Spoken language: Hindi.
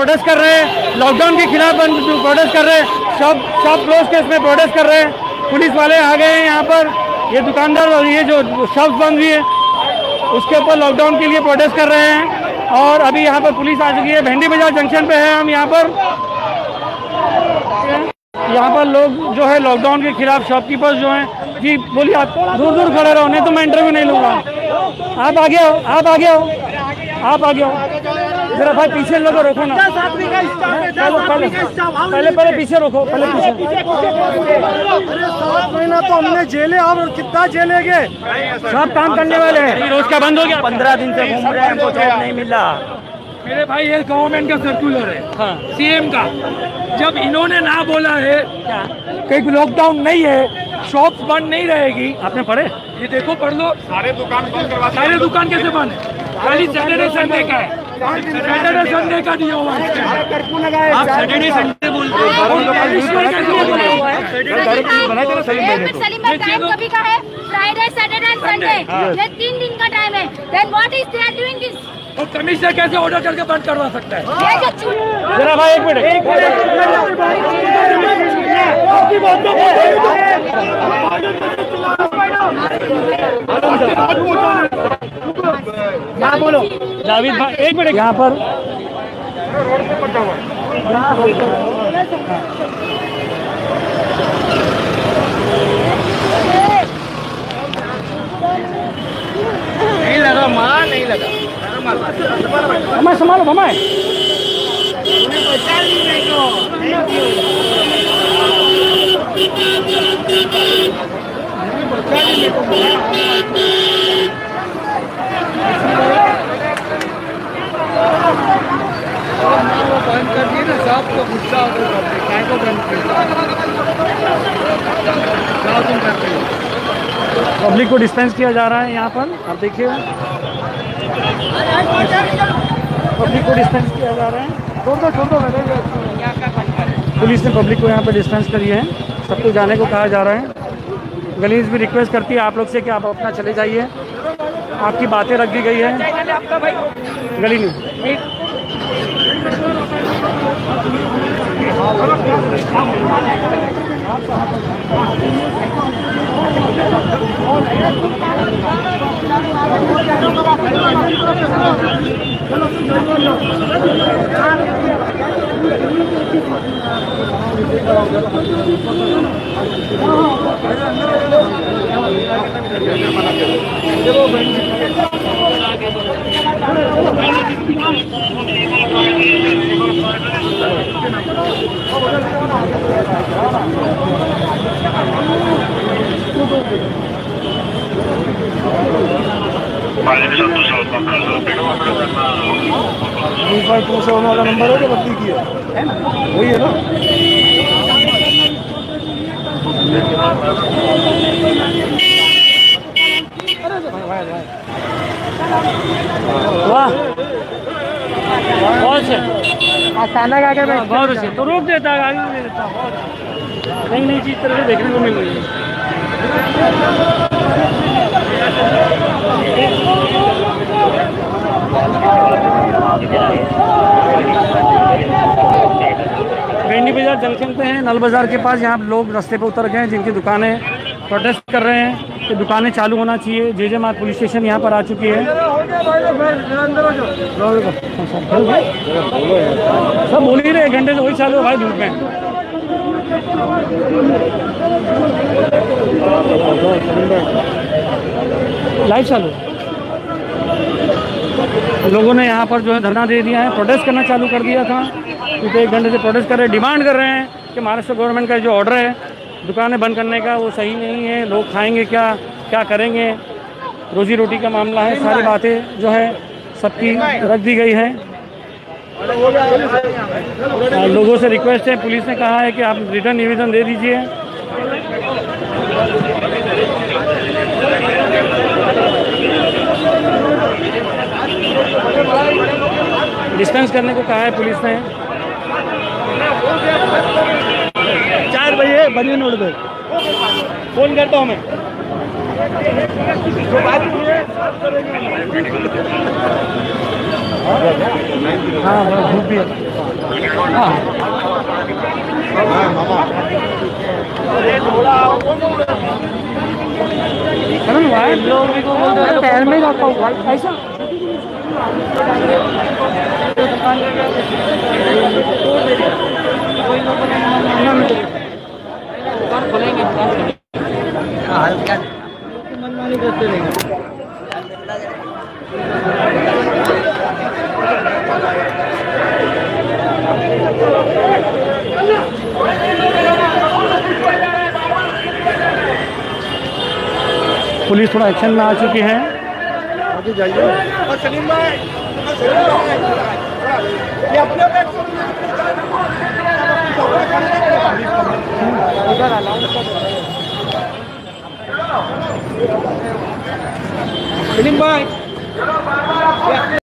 प्रोटेस्ट कर रहे हैं, लॉकडाउन के खिलाफ प्रोटेस्ट कर रहे हैं, शॉप क्लोज के इसमें प्रोटेस्ट कर रहे हैं। पुलिस वाले आ गए हैं यहाँ पर, ये दुकानदार और ये जो शॉप बंद हुई है उसके ऊपर लॉकडाउन के लिए प्रोटेस्ट कर रहे हैं। और अभी यहाँ पर पुलिस आ चुकी है। भेंडी बाजार जंक्शन पे है हम यहाँ पर लोग जो है लॉकडाउन के खिलाफ शॉपकीपर्स जो हैं, जी बोलिए, आप दूर खड़े रहो, नहीं तो मैं इंटरव्यू नहीं लूँगा। आप आगे आओ, आप आगे आओ, आप आगे आओ जरा भाई, पीछे लोगों रोको ना, पहले पीछे रोको, पहले पीछे। 7 महीना तो हमने जेले, और कितना जेलेंगे? सब काम करने वाले हैं, रोज का बंद हो गया। 15 दिन से घूम रहे हैं, हमको जॉब नहीं मिला। मेरे भाई ये गवर्नमेंट का सर्कुलर है, हाँ। सीएम का। जब इन्होंने ना बोला है कि लॉकडाउन नहीं है, शॉप्स बंद नहीं रहेगी, आपने पढ़े? ये देखो, पढ़ लो। सारे दुकान बंद करवा, सारे दुकान कैसे बंद है? खाली सैटरडे संडे का है, सैटरडे संडे का दिया हुआ है। आप सैटरडे संडे बोलते हो, कभी का है फ्राइडे सैटरडे एंड संडे, ये 3 दिन का टाइम है। Then what is they are doing this? तो कमिश्नर कैसे ऑर्डर करके बंद करवा सकता है? जरा भाई एक मिनट, यहाँ बोलो जावेद भाई एक मिनट। यहाँ पर नहीं लगा, माँ नहीं लगा। हमारे संभालो, हमारे बंद कर दिए ना, सबको गुस्सा को बंद पब्लिक को डिस्पेंस किया जा रहा है यहाँ पर, आप देखिए पब्लिक को डिस्पेंस किया जा रहा है। पुलिस ने पब्लिक को यहाँ पर डिस्पेंस करी है, सबको जाने को कहा जा रहा है। गलीज भी रिक्वेस्ट करती है आप लोग से कि आप अपना चले जाइए, आपकी बातें रख दी गई है गली में। वाला नंबर है जो बदली किया वही है ना। वाह बहुत से बहुत अच्छे, तो रोक देता है, आगे नहीं देता। नई नई चीज़ तरह से देखने को मिल रही है। भेंडी बाजार जंक्शन पे हैं, नल बाज़ार के पास। यहाँ लोग रास्ते पे उतर गए हैं, जिनकी दुकानें प्रोटेस्ट कर रहे हैं कि दुकानें चालू होना चाहिए। जे मार्ग पुलिस स्टेशन यहाँ पर आ चुकी है। सब बोल ही रहे, 1 घंटे से वही चालू है भाई, धूप में। लाइव चालू, लोगों ने यहाँ पर जो है धरना दे दिया है, प्रोटेस्ट करना चालू कर दिया था, क्योंकि 1 घंटे से प्रोटेस्ट कर रहे हैं, डिमांड कर रहे हैं कि महाराष्ट्र गवर्नमेंट का जो ऑर्डर है दुकानें बंद करने का वो सही नहीं है। लोग खाएंगे क्या, क्या करेंगे, रोजी रोटी का मामला है। सारी बातें जो है सबकी रख दी गई है। लोगों से रिक्वेस्ट है, पुलिस ने कहा है कि आप रिटर्न निवेदन दे दीजिए। डिस्पेंस करने को कहा है पुलिस ने। 4 बजे बनिए नोट पे फोन करता हूँ मैं। जो बात हाँ बहुत धूप भी है। हाँ करण वाइट लोग को बोलते हैं पैर में रखा हुआ ऐसा दुकान खोलेंगे मनमानी करते रहेंगे। पुलिस थोड़ा एक्शन में आ चुकी है। आगे जाइए। सलीम भाई ये अपने इधर अलाउ सलीम भाई